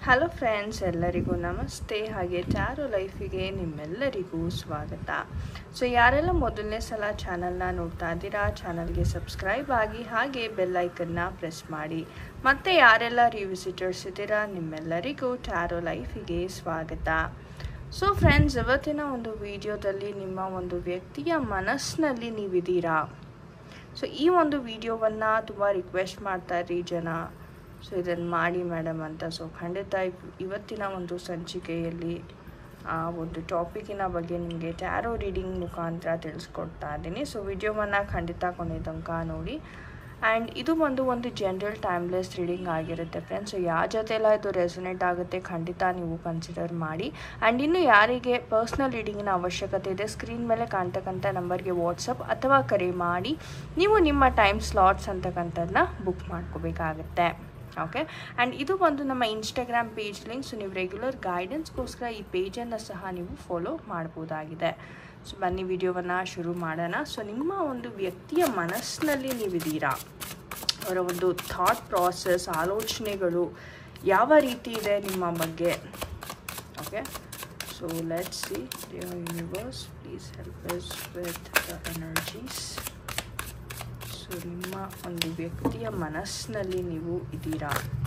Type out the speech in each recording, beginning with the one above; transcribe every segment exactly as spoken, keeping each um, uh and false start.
Hello friends, ಎಲ್ಲರಿಗೂ ನಮಸ್ತೆ. ಹಾಗೆ ಟ್ಯಾರೋ ಲೈಫಿಗೆ ನಿಮ್ಮೆಲ್ಲರಿಗೂ ಸ್ವಾಗತ. ಸೊ ಯಾರೆಲ್ಲ ಮೊದಲನೇ ಸಲ ಚಾನಲ್ನ ನೋಡ್ತಾ ಇದ್ದೀರಾ, ಚಾನಲ್ಗೆ ಸಬ್ಸ್ಕ್ರೈಬ್ ಆಗಿ ಹಾಗೆ ಬೆಲ್ ಐಕನ್ನ ಪ್ರೆಸ್ ಮಾಡಿ. ಮತ್ತು ಯಾರೆಲ್ಲ ರಿವಿಸಿಟರ್ಸ್ ಇದ್ದೀರಾ ನಿಮ್ಮೆಲ್ಲರಿಗೂ ಟ್ಯಾರೋ ಲೈಫಿಗೆ ಸ್ವಾಗತ. ಸೊ ಫ್ರೆಂಡ್ಸ್, ಇವತ್ತಿನ ಒಂದು ವಿಡಿಯೋದಲ್ಲಿ ನಿಮ್ಮ ಒಂದು ವ್ಯಕ್ತಿಯ ಮನಸ್ಸಿನಲ್ಲಿ ನೀವಿದ್ದೀರಾ. ಸೊ ಈ ಒಂದು ವಿಡಿಯೋವನ್ನು ತುಂಬ ರಿಕ್ವೆಸ್ಟ್ ಮಾಡ್ತಾ ಇರಿ ಜನ, ಸೊ ಇದನ್ನು ಮಾಡಿ ಮೇಡಮ್ ಅಂತ. ಸೊ ಖಂಡಿತ ಇವತ್ತಿನ ಒಂದು ಸಂಚಿಕೆಯಲ್ಲಿ ಆ ಒಂದು ಟಾಪಿಕಿನ ಬಗ್ಗೆ ನಿಮಗೆ ಟ್ಯಾರೋ ರೀಡಿಂಗ್ ಮುಖಾಂತರ ತಿಳಿಸ್ಕೊಡ್ತಾ ಇದ್ದೀನಿ. ಸೊ ವಿಡಿಯೋವನ್ನು ಖಂಡಿತ ಕೊನೆ ತನಕ ನೋಡಿ. ಆ್ಯಂಡ್ ಇದು ಒಂದು ಒಂದು ಜನರಲ್ ಟೈಮ್ಲೆಸ್ ರೀಡಿಂಗ್ ಆಗಿರುತ್ತೆ ಫ್ರೆಂಡ್ಸ್. ಸೊ ಯಾರ ಜೊತೆ ಎಲ್ಲ ಇದು ರೆಸೊನೇಟ್ ಆಗುತ್ತೆ ಖಂಡಿತ ನೀವು ಕನ್ಸಿಡರ್ ಮಾಡಿ. ಆ್ಯಂಡ್ ಇನ್ನು ಯಾರಿಗೆ ಪರ್ಸ್ನಲ್ ರೀಡಿಂಗಿನ ಅವಶ್ಯಕತೆ ಇದೆ, ಸ್ಕ್ರೀನ್ ಮೇಲೆ ಕಾಣ್ತಕ್ಕಂಥ ನಂಬರ್ಗೆ ವಾಟ್ಸಪ್ ಅಥವಾ ಕರೆ ಮಾಡಿ ನೀವು ನಿಮ್ಮ ಟೈಮ್ ಸ್ಲಾಟ್ಸ್ ಅಂತಕ್ಕಂಥದ್ದನ್ನ ಬುಕ್ ಮಾಡ್ಕೋಬೇಕಾಗತ್ತೆ. ಓಕೆ. ಆ್ಯಂಡ್ ಇದು ಒಂದು ನಮ್ಮ ಇನ್ಸ್ಟಾಗ್ರಾಮ್ ಪೇಜ್ ಲಿಂಕ್. ಸೊ ನೀವು ರೆಗ್ಯುಲರ್ ಗೈಡೆನ್ಸ್ಗೋಸ್ಕರ ಈ ಪೇಜನ್ನು ಸಹ ನೀವು ಫಾಲೋ ಮಾಡ್ಬೋದಾಗಿದೆ. ಸೊ ಬನ್ನಿ ವಿಡಿಯೋವನ್ನು ಶುರು ಮಾಡೋಣ. ಸೊ ನಿಮ್ಮ ಒಂದು ವ್ಯಕ್ತಿಯ ಮನಸ್ಸಿನಲ್ಲಿ ನೀವಿದ್ದೀರಾ, ಅವರ ಒಂದು ಥಾಟ್ ಪ್ರಾಸೆಸ್, ಆಲೋಚನೆಗಳು ಯಾವ ರೀತಿ ಇದೆ ನಿಮ್ಮ ಬಗ್ಗೆ. Okay. So let's see. Dear universe, please help us with the energies. So ನಿಮ್ಮ ಒಂದು ವ್ಯಕ್ತಿಯ ಮನಸ್ಸಿನಲ್ಲಿ ನೀವು ಇದ್ದೀರಾ.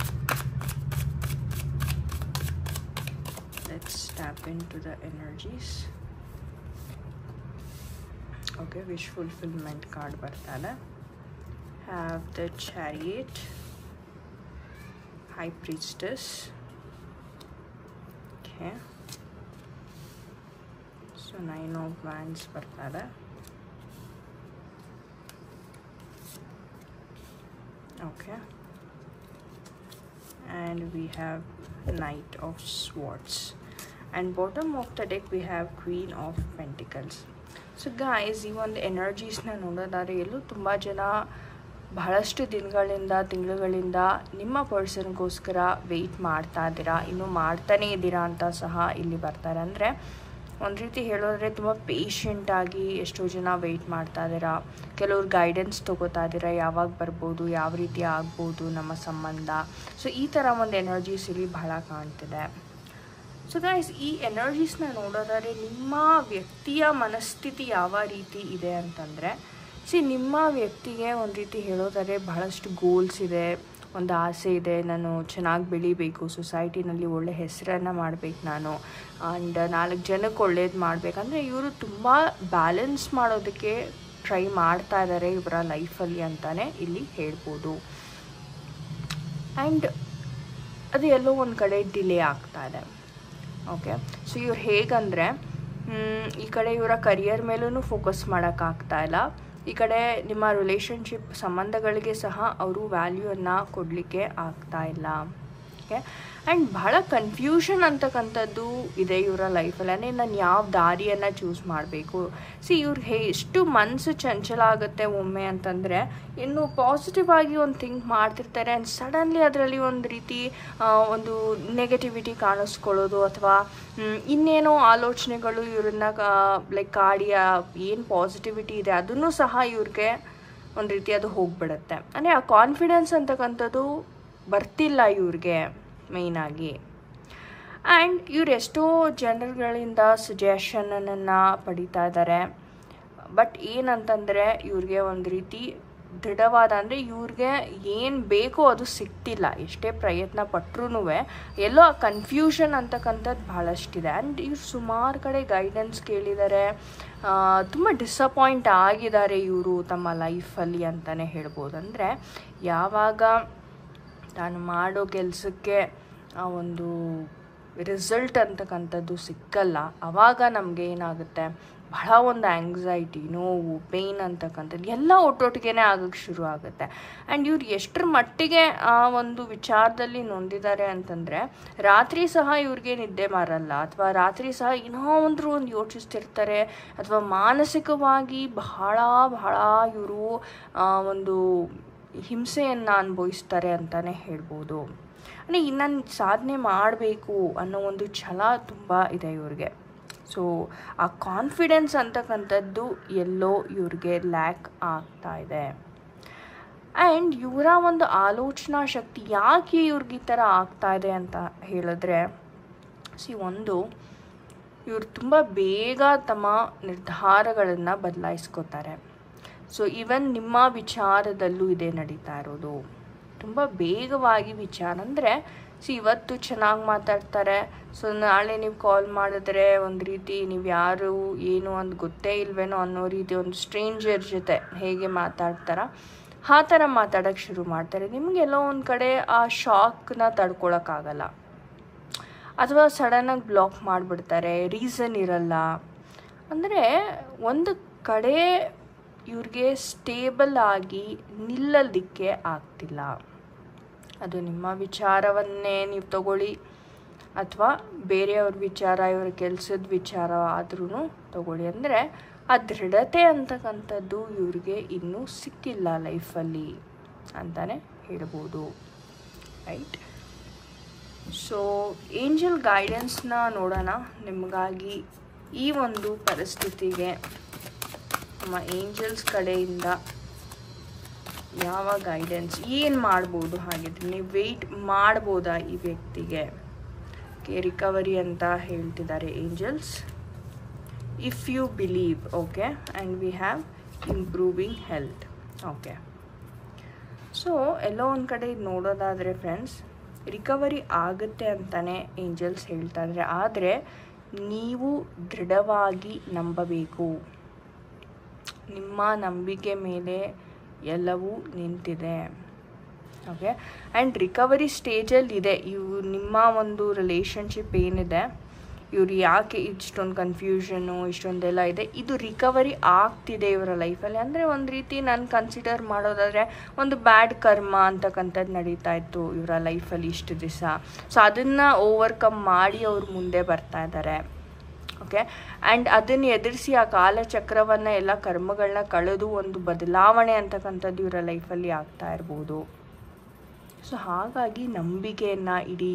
Let's tap into the energies. Okay, wish fulfilment card ಬರ್ತಾರೆ. Have the chariot, high priestess. Okay. So nine of wands ಬರ್ತಾರೆ. Okay, and we have Knight of Swords, and bottom of the deck we have Queen of Pentacles. So guys, ಈ ಒಂದು ಎನರ್ಜೀಸ್ನ ನೋಡೋದಾದ್ರೆ ಎಲ್ಲೂ ತುಂಬ ಜನ ಬಹಳಷ್ಟು ದಿನಗಳಿಂದ ತಿಂಗಳುಗಳಿಂದ ನಿಮ್ಮ ಪರ್ಸನ್ಗೋಸ್ಕರ ವೆಯ್ಟ್ ಮಾಡ್ತಾ ಇದ್ದೀರಾ, ಇನ್ನೂ ಮಾಡ್ತಾನೇ ಇದ್ದೀರಾ ಅಂತ ಸಹ ಇಲ್ಲಿ ಬರ್ತಾರೆ. ಅಂದರೆ ಒಂದು ರೀತಿ ಹೇಳೋದ್ರೆ ತುಂಬ ಪೇಷಂಟಾಗಿ ಎಷ್ಟೋ ಜನ ವೆಯ್ಟ್ ಮಾಡ್ತಾ ಇದ್ದೀರಾ. ಕೆಲವ್ರು ಗೈಡೆನ್ಸ್ ತೊಗೋತಾ ಇದ್ದೀರಾ, ಯಾವಾಗ ಬರ್ಬೋದು, ಯಾವ ರೀತಿ ಆಗ್ಬೋದು ನಮ್ಮ ಸಂಬಂಧ. ಸೊ ಈ ಥರ ಒಂದು ಎನರ್ಜೀಸ್ ಇಲ್ಲಿ ಬಹಳ ಕಾಣ್ತಿದೆ. ಸೊ ಗೈಸ್, ಈ ಎನರ್ಜೀಸ್ನ ನೋಡೋದಾದ್ರೆ ನಿಮ್ಮ ವ್ಯಕ್ತಿಯ ಮನಸ್ಥಿತಿ ಯಾವ ರೀತಿ ಇದೆ ಅಂತಂದರೆ, ಸಿ ನಿಮ್ಮ ವ್ಯಕ್ತಿಗೆ ಒಂದು ರೀತಿ ಹೇಳೋದಾದ್ರೆ ಬಹಳಷ್ಟು ಗೋಲ್ಸ್ ಇದೆ, ಒಂದು ಆಸೆ ಇದೆ. ನಾನು ಚೆನ್ನಾಗಿ ಬೆಳಿಬೇಕು, ಸೊಸೈಟಿನಲ್ಲಿ ಒಳ್ಳೆ ಹೆಸರನ್ನು ಮಾಡಬೇಕು ನಾನು, ಆ್ಯಂಡ್ ನಾಲ್ಕು ಜನಕ್ಕೆ ಒಳ್ಳೇದು ಮಾಡಬೇಕಂದ್ರೆ ಇವರು ತುಂಬ ಬ್ಯಾಲೆನ್ಸ್ ಮಾಡೋದಕ್ಕೆ ಟ್ರೈ ಮಾಡ್ತಾ ಇದ್ದಾರೆ ಇವರ ಲೈಫಲ್ಲಿ ಅಂತಲೇ ಇಲ್ಲಿ ಹೇಳ್ಬೋದು. ಆ್ಯಂಡ್ ಅದು ಎಲ್ಲೋ ಒಂದು ಕಡೆ ಡಿಲೇ ಆಗ್ತಾ ಇದೆ. ಓಕೆ. ಸೊ ಇವ್ರು ಹೇಗಂದರೆ ಈ ಕಡೆ ಇವರ ಕರಿಯರ್ ಮೇಲೂ ಫೋಕಸ್ ಮಾಡೋಕ್ಕಾಗ್ತಾ ಇಲ್ಲ, ಈ ಕಡೆ ನಿಮ್ಮ ರಿಲೇಷನ್ಶಿಪ್ ಸಂಬಂಧಗಳಿಗೆ ಸಹ ಅವರು ವ್ಯಾಲ್ಯೂವನ್ನು ಕೊಡಲಿಕ್ಕೆ ಆಗ್ತಾ ಇಲ್ಲ. ಓಕೆ. ಆ್ಯಂಡ್ ಬಹಳ ಕನ್ಫ್ಯೂಷನ್ ಅಂತಕ್ಕಂಥದ್ದು ಇದೆ ಇವರ ಲೈಫಲ್ಲಿ. ಅಂದರೆ ನಾನು ಯಾವ ದಾರಿಯನ್ನು ಚೂಸ್ ಮಾಡಬೇಕು. ಸಿ ಇವ್ರಿಗೆ ಹೇ ಎಷ್ಟು ಮನಸ್ಸು ಚಂಚಲ ಆಗುತ್ತೆ ಒಮ್ಮೆ ಅಂತಂದರೆ, ಇನ್ನು ಪಾಸಿಟಿವ್ ಆಗಿ ಒಂದು ಥಿಂಕ್ ಮಾಡ್ತಿರ್ತಾರೆ, ಆ್ಯಂಡ್ ಸಡನ್ಲಿ ಅದರಲ್ಲಿ ಒಂದು ರೀತಿ ಒಂದು ನೆಗೆಟಿವಿಟಿ ಕಾಣಿಸ್ಕೊಳ್ಳೋದು ಅಥವಾ ಇನ್ನೇನೋ ಆಲೋಚನೆಗಳು ಇವ್ರನ್ನ ಲೈಕ್ ಕಾಡಿ ಏನು ಪಾಸಿಟಿವಿಟಿ ಇದೆ ಅದನ್ನು ಸಹ ಇವ್ರಿಗೆ ಒಂದು ರೀತಿ ಅದು ಹೋಗಿಬಿಡುತ್ತೆ. ಅಂದರೆ ಆ ಕಾನ್ಫಿಡೆನ್ಸ್ ಅಂತಕ್ಕಂಥದ್ದು ಬರ್ತಿಲ್ಲ ಇವ್ರಿಗೆ ಮೇಯ್ನಾಗಿ. ಆ್ಯಂಡ್ ಇವ್ರು ಎಷ್ಟೋ ಜನರುಗಳಿಂದ ಸಜೆಷನನ್ನು ಪಡಿತಾ ಇದ್ದಾರೆ. ಬಟ್ ಏನಂತಂದರೆ ಇವ್ರಿಗೆ ಒಂದು ರೀತಿ ದೃಢವಾದ ಅಂದರೆ ಇವ್ರಿಗೆ ಏನು ಬೇಕೋ ಅದು ಸಿಗ್ತಿಲ್ಲ. ಎಷ್ಟೇ ಪ್ರಯತ್ನ ಪಟ್ರೂ ಎಲ್ಲೋ ಆ ಕನ್ಫ್ಯೂಷನ್ ಅಂತಕ್ಕಂಥದ್ದು ಭಾಳಷ್ಟಿದೆ. ಆ್ಯಂಡ್ ಇವ್ರು ಸುಮಾರು ಕಡೆ ಗೈಡೆನ್ಸ್ ಕೇಳಿದ್ದಾರೆ, ತುಂಬ ಡಿಸಪಾಯಿಂಟ್ ಆಗಿದ್ದಾರೆ ಇವರು ತಮ್ಮ ಲೈಫಲ್ಲಿ ಅಂತಲೇ ಹೇಳ್ಬೋದು. ಅಂದರೆ ಯಾವಾಗ ತಾನು ಮಾಡೋ ಕೆಲಸಕ್ಕೆ ಆ ಒಂದು ರಿಸಲ್ಟ್ ಅಂತಕ್ಕಂಥದ್ದು ಸಿಕ್ಕಲ್ಲ, ಆವಾಗ ನಮಗೆ ಏನಾಗುತ್ತೆ, ಬಹಳ ಒಂದು ಆ್ಯಂಗ್ಸೈಟಿ, ನೋವು, ಪೇಯ್ನ್ ಅಂತಕ್ಕಂಥದ್ದು ಎಲ್ಲ ಒಟ್ಟೊಟ್ಟಿಗೆ ಆಗೋಕ್ಕೆ ಶುರು ಆಗುತ್ತೆ. ಆ್ಯಂಡ್ ಇವ್ರು ಎಷ್ಟರ ಮಟ್ಟಿಗೆ ಆ ಒಂದು ವಿಚಾರದಲ್ಲಿ ನೊಂದಿದ್ದಾರೆ ಅಂತಂದರೆ, ರಾತ್ರಿ ಸಹ ಇವ್ರಿಗೆ ನಿದ್ದೆ ಬರಲ್ಲ, ಅಥವಾ ರಾತ್ರಿ ಸಹ ಏನೋ ಒಂದು ಒಂದು ಯೋಚಿಸ್ತಿರ್ತಾರೆ, ಅಥವಾ ಮಾನಸಿಕವಾಗಿ ಬಹಳ ಬಹಳ ಇವರು ಒಂದು ಹಿಂಸೆಯನ್ನು ಅನುಭವಿಸ್ತಾರೆ ಅಂತಲೇ ಹೇಳ್ಬೋದು. ಅಂದರೆ ಇನ್ನೊಂದು ಸಾಧನೆ ಮಾಡಬೇಕು ಅನ್ನೋ ಒಂದು ಛಲ ತುಂಬ ಇದೆ ಇವ್ರಿಗೆ. ಸೊ ಆ ಕಾನ್ಫಿಡೆನ್ಸ್ ಅಂತಕ್ಕಂಥದ್ದು ಎಲ್ಲೋ ಇವ್ರಿಗೆ ಲ್ಯಾಕ್ ಆಗ್ತಾ ಇದೆ. ಆ್ಯಂಡ್ ಇವರ ಒಂದು ಆಲೋಚನಾ ಶಕ್ತಿ ಯಾಕೆ ಇವ್ರಿಗೆ ಈ ಥರ ಆಗ್ತಾ ಇದೆ ಅಂತ ಹೇಳಿದ್ರೆ, ಸಿ ಒಂದು ಇವರು ತುಂಬ ಬೇಗ ತಮ್ಮ ನಿರ್ಧಾರಗಳನ್ನು ಬದಲಾಯಿಸ್ಕೋತಾರೆ. ಸೊ ಈವನ್ ನಿಮ್ಮ ವಿಚಾರದಲ್ಲೂ ಇದೇ ನಡೀತಾ ಇರೋದು. ತುಂಬ ಬೇಗವಾಗಿ ವಿಚಾರ ಅಂದರೆ, ಸಿ ಇವತ್ತು ಚೆನ್ನಾಗಿ ಮಾತಾಡ್ತಾರೆ, ಸೊ ನಾಳೆ ನೀವು ಕಾಲ್ ಮಾಡಿದ್ರೆ ಒಂದು ರೀತಿ ನೀವು ಯಾರು ಏನು ಅಂತ ಗೊತ್ತೇ ಇಲ್ವೇನೋ ಅನ್ನೋ ರೀತಿ ಒಂದು ಸ್ಟ್ರೇಂಜರ್ ಜೊತೆ ಹೇಗೆ ಮಾತಾಡ್ತಾರ ಆ ಥರ ಮಾತಾಡೋಕ್ಕೆ ಶುರು ಮಾಡ್ತಾರೆ. ನಿಮಗೆಲ್ಲೋ ಒಂದು ಕಡೆ ಆ ಶಾಕ್ನ ತಡ್ಕೊಳಕ್ಕಾಗಲ್ಲ, ಅಥವಾ ಸಡನ್ನಾಗಿ ಬ್ಲಾಕ್ ಮಾಡಿಬಿಡ್ತಾರೆ, ರೀಸನ್ ಇರಲ್ಲ. ಅಂದರೆ ಒಂದು ಕಡೆ ಇವ್ರಿಗೆ ಸ್ಟೇಬಲ್ ಆಗಿ ನಿಲ್ಲಲಿಕ್ಕೆ ಆಗ್ತಿಲ್ಲ. ಅದು ನಿಮ್ಮ ವಿಚಾರವನ್ನೇ ನೀವು ತಗೊಳ್ಳಿ, ಅಥವಾ ಬೇರೆಯವ್ರ ವಿಚಾರ, ಇವ್ರ ಕೆಲಸದ ವಿಚಾರ ಆದ್ರೂ ತಗೊಳ್ಳಿ. ಅಂದರೆ ಆ ದೃಢತೆ ಅಂತಕ್ಕಂಥದ್ದು ಇವ್ರಿಗೆ ಇನ್ನೂ ಸಿಕ್ಕಿಲ್ಲ ಲೈಫಲ್ಲಿ ಅಂತಲೇ ಹೇಳ್ಬೋದು, ರೈಟ್? ಸೊ ಏಂಜಲ್ ಗೈಡೆನ್ಸ್ನ ನೋಡೋಣ. ನಿಮಗಾಗಿ ಈ ಒಂದು ಪರಿಸ್ಥಿತಿಗೆ ನಮ್ಮ ಏಂಜಲ್ಸ್ ಕಡೆಯಿಂದ ಯಾವ ಗೈಡೆನ್ಸ್, ಏನು ಮಾಡ್ಬೋದು? ಹಾಗಿದ್ರೆ ನೀವು ವೆಯ್ಟ್ ಮಾಡ್ಬೋದಾ ಈ ವ್ಯಕ್ತಿಗೆ? ಓಕೆ, ರಿಕವರಿ ಅಂತ ಹೇಳ್ತಿದ್ದಾರೆ angels. If you believe, okay, and we have improving health. Okay, so ಎಲ್ಲೋ ಒಂದು ಕಡೆ ಇದು ನೋಡೋದಾದರೆ ಫ್ರೆಂಡ್ಸ್, ರಿಕವರಿ ಆಗುತ್ತೆ ಅಂತಲೇ ಏಂಜಲ್ಸ್ ಹೇಳ್ತಾ ಇದ್ದಾರೆ. ಆದರೆ ನೀವು ದೃಢವಾಗಿ ನಂಬಬೇಕು. ನಿಮ್ಮ ನಂಬಿಕೆ ಮೇಲೆ ಎಲ್ಲವೂ ನಿಂತಿದೆ. ಓಕೆ, ಆ್ಯಂಡ್ ರಿಕವರಿ ಸ್ಟೇಜಲ್ಲಿದೆ. ಇವು ನಿಮ್ಮ ಒಂದು ರಿಲೇಷನ್ಶಿಪ್ ಏನಿದೆ, ಇವರು ಯಾಕೆ ಇಷ್ಟೊಂದು ಕನ್ಫ್ಯೂಷನ್ನು ಇಷ್ಟೊಂದೆಲ್ಲ ಇದೆ, ಇದು ರಿಕವರಿ ಆಗ್ತಿದೆ ಇವರ ಲೈಫಲ್ಲಿ. ಅಂದರೆ ಒಂದು ರೀತಿ ನಾನು ಕನ್ಸಿಡರ್ ಮಾಡೋದಾದರೆ ಒಂದು ಬ್ಯಾಡ್ ಕರ್ಮ ಅಂತಕ್ಕಂಥದ್ದು ನಡೀತಾ ಇತ್ತು ಇವರ ಲೈಫಲ್ಲಿ ಇಷ್ಟು ದಿವಸ. ಸೊ ಅದನ್ನು ಓವರ್ಕಮ್ ಮಾಡಿ ಅವರು ಮುಂದೆ ಬರ್ತಾ ಇದ್ದಾರೆ. ಓಕೆ, ಆ್ಯಂಡ್ ಅದನ್ನು ಎದುರಿಸಿ ಆ ಕಾಲಚಕ್ರವನ್ನು ಎಲ್ಲ ಕರ್ಮಗಳನ್ನ ಕಳೆದು ಒಂದು ಬದಲಾವಣೆ ಅಂತಕ್ಕಂಥದ್ದು ಇವರ ಲೈಫಲ್ಲಿ ಆಗ್ತಾ ಇರ್ಬೋದು. ಸೊ ಹಾಗಾಗಿ ನಂಬಿಕೆಯನ್ನು ಇಡಿ,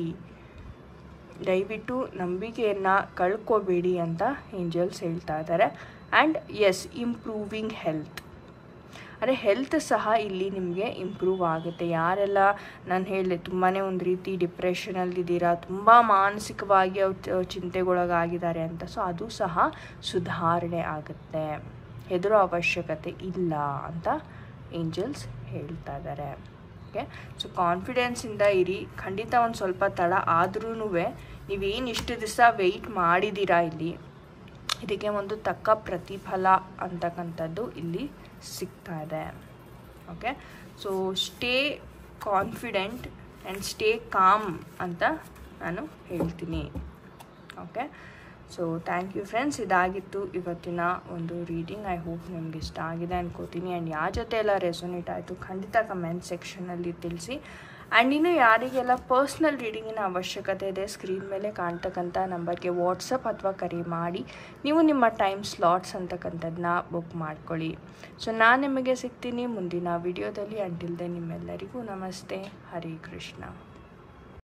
ದಯವಿಟ್ಟು ನಂಬಿಕೆಯನ್ನು ಕಳ್ಕೊಬೇಡಿ ಅಂತ ಏಂಜಲ್ಸ್ ಹೇಳ್ತಾ ಇದ್ದಾರೆ. ಆ್ಯಂಡ್ ಎಸ್, ಇಂಪ್ರೂವಿಂಗ್ ಹೆಲ್ತ್, ಅಂದರೆ ಹೆಲ್ತ್ ಸಹ ಇಲ್ಲಿ ನಿಮಗೆ ಇಂಪ್ರೂವ್ ಆಗುತ್ತೆ. ಯಾರೆಲ್ಲ ನಾನು ಹೇಳಿದೆ ತುಂಬಾ ಒಂದು ರೀತಿ ಡಿಪ್ರೆಷನಲ್ಲಿದ್ದೀರಾ, ತುಂಬ ಮಾನಸಿಕವಾಗಿ ಅವ್ರು ಚಿಂತೆಗೊಳಗಾಗಿದ್ದಾರೆ ಅಂತ, ಸೊ ಅದು ಸಹ ಸುಧಾರಣೆ ಆಗುತ್ತೆ. ಹೆದರೋ ಅವಶ್ಯಕತೆ ಇಲ್ಲ ಅಂತ ಏಂಜಲ್ಸ್ ಹೇಳ್ತಾ ಇದ್ದಾರೆ. ಓಕೆ, ಸೊ ಕಾನ್ಫಿಡೆನ್ಸಿಂದ ಇರಿ. ಖಂಡಿತ ಒಂದು ಸ್ವಲ್ಪ ತಡ ಆದ್ರೂ ನೀವೇನು ಇಷ್ಟು ದಿವಸ ವೆಯ್ಟ್ ಮಾಡಿದ್ದೀರಾ ಇಲ್ಲಿ, ಇದಕ್ಕೆ ಒಂದು ತಕ್ಕ ಪ್ರತಿಫಲ ಅಂತಕ್ಕಂಥದ್ದು ಇಲ್ಲಿ ಸಿಗ್ತಾ ಇದೆ. Okay, so stay confident and stay calm ಅಂತ ನಾನು ಹೇಳ್ತೀನಿ. Okay, so thank you friends. ಇದಾಗಿತ್ತು ಇವತ್ತಿನ ಒಂದು ರೀಡಿಂಗ್. ಐ ಹೋಪ್ ನಿಮ್ಗೆ ಇಷ್ಟ ಆಗಿದೆ ಅನ್ಕೋತೀನಿ. ಆ್ಯಂಡ್ ಯಾರ ಜೊತೆ ಎಲ್ಲ ರೆಸೊನೇಟ್ ಆಯಿತು ಖಂಡಿತ ಕಮೆಂಟ್ ಸೆಕ್ಷನಲ್ಲಿ ತಿಳಿಸಿ. ಆ್ಯಂಡ್ ಇನ್ನು ಯಾರಿಗೆಲ್ಲ ಪರ್ಸ್ನಲ್ ರೀಡಿಂಗಿನ ಅವಶ್ಯಕತೆ ಇದೆ, ಸ್ಕ್ರೀನ್ ಮೇಲೆ ಕಾಣ್ತಕ್ಕಂಥ ನಂಬರ್ಗೆ ವಾಟ್ಸಪ್ ಅಥವಾ ಕರೆ ಮಾಡಿ ನೀವು ನಿಮ್ಮ ಟೈಮ್ ಸ್ಲಾಟ್ಸ್ ಅಂತಕ್ಕಂಥದ್ದನ್ನ ಬುಕ್ ಮಾಡ್ಕೊಳ್ಳಿ. ಸೊ ನಾನು ನಿಮಗೆ ಸಿಗ್ತೀನಿ ಮುಂದಿನ ವಿಡಿಯೋದಲ್ಲಿ. ಅಂಟಿಲ್ ದೆನ್ ನಿಮ್ಮೆಲ್ಲರಿಗೂ ನಮಸ್ತೆ. ಹರೇ ಕೃಷ್ಣ.